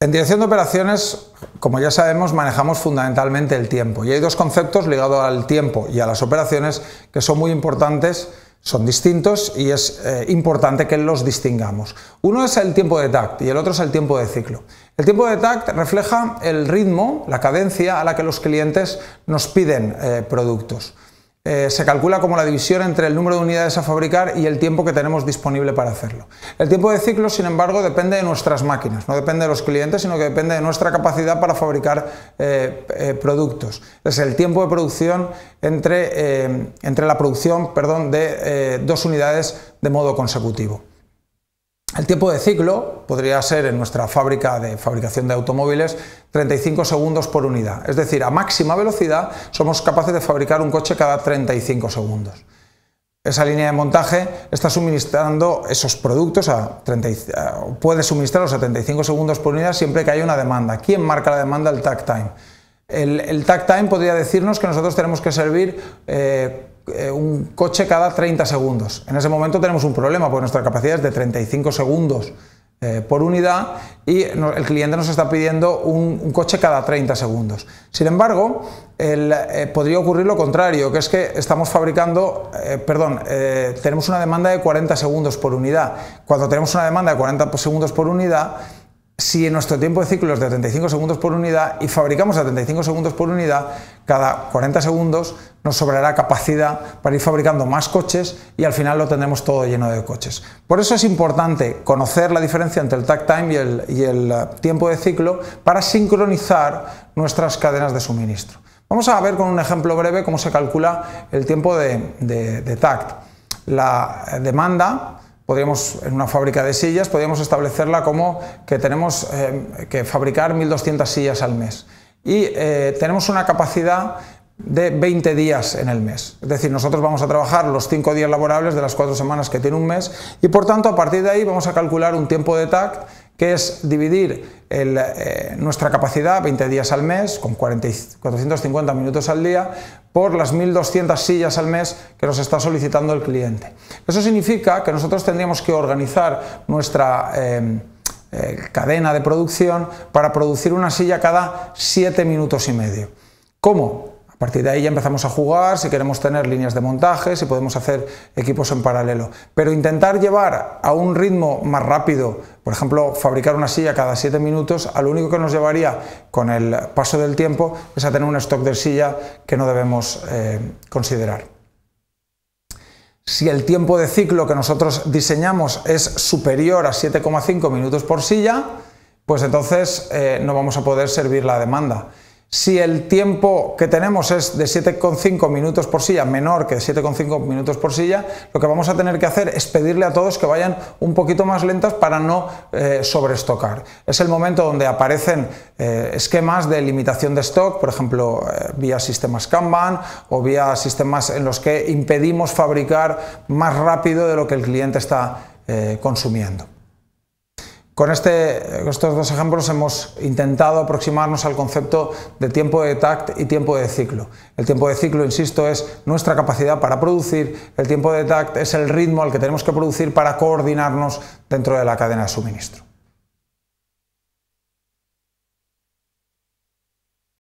En dirección de operaciones, como ya sabemos, manejamos fundamentalmente el tiempo y hay dos conceptos ligados al tiempo y a las operaciones que son muy importantes, son distintos y es importante que los distingamos. Uno es el tiempo de TACT y el otro es el tiempo de ciclo. El tiempo de TACT refleja el ritmo, la cadencia a la que los clientes nos piden productos. Se calcula como la división entre el número de unidades a fabricar y el tiempo que tenemos disponible para hacerlo. El tiempo de ciclo, sin embargo, depende de nuestras máquinas, no depende de los clientes, sino que depende de nuestra capacidad para fabricar productos. Es el tiempo de producción entre la producción, de 2 unidades de modo consecutivo. El tiempo de ciclo podría ser en nuestra fábrica de fabricación de automóviles 35 segundos por unidad, es decir, a máxima velocidad somos capaces de fabricar un coche cada 35 segundos. Esa línea de montaje está suministrando esos productos puede suministrarlos a 35 segundos por unidad siempre que haya una demanda. ¿Quién marca la demanda? El takt time. El takt time podría decirnos que nosotros tenemos que servir un coche cada 30 segundos. En ese momento tenemos un problema porque nuestra capacidad es de 35 segundos por unidad y el cliente nos está pidiendo un coche cada 30 segundos. Sin embargo, podría ocurrir lo contrario, que es que estamos fabricando, tenemos una demanda de 40 segundos por unidad. Cuando tenemos una demanda de 40 segundos por unidad, si nuestro tiempo de ciclo es de 35 segundos por unidad y fabricamos a 35 segundos por unidad, cada 40 segundos nos sobrará capacidad para ir fabricando más coches y al final lo tendremos todo lleno de coches. Por eso es importante conocer la diferencia entre el takt time y el tiempo de ciclo para sincronizar nuestras cadenas de suministro. Vamos a ver con un ejemplo breve cómo se calcula el tiempo de takt. La demanda, en una fábrica de sillas, podríamos establecerla como que tenemos que fabricar 1200 sillas al mes y tenemos una capacidad de 20 días en el mes. Es decir, nosotros vamos a trabajar los 5 días laborables de las 4 semanas que tiene un mes y por tanto a partir de ahí vamos a calcular un tiempo de takt que es dividir nuestra capacidad, 20 días al mes, con 450 minutos al día, por las 1200 sillas al mes que nos está solicitando el cliente. Eso significa que nosotros tendríamos que organizar nuestra cadena de producción para producir una silla cada 7 minutos y medio. ¿Cómo? A partir de ahí ya empezamos a jugar, si queremos tener líneas de montaje, si podemos hacer equipos en paralelo. Pero intentar llevar a un ritmo más rápido, por ejemplo, fabricar una silla cada 7 minutos, a lo único que nos llevaría con el paso del tiempo es a tener un stock de silla que no debemos considerar. Si el tiempo de ciclo que nosotros diseñamos es superior a 7,5 minutos por silla, pues entonces no vamos a poder servir la demanda. Si el tiempo que tenemos es de 7,5 minutos por silla, menor que 7,5 minutos por silla, lo que vamos a tener que hacer es pedirle a todos que vayan un poquito más lentas para no sobreestocar. Es el momento donde aparecen esquemas de limitación de stock, por ejemplo, vía sistemas Kanban o vía sistemas en los que impedimos fabricar más rápido de lo que el cliente está consumiendo. Con estos dos ejemplos hemos intentado aproximarnos al concepto de tiempo de takt y tiempo de ciclo. El tiempo de ciclo, insisto, es nuestra capacidad para producir, el tiempo de takt es el ritmo al que tenemos que producir para coordinarnos dentro de la cadena de suministro.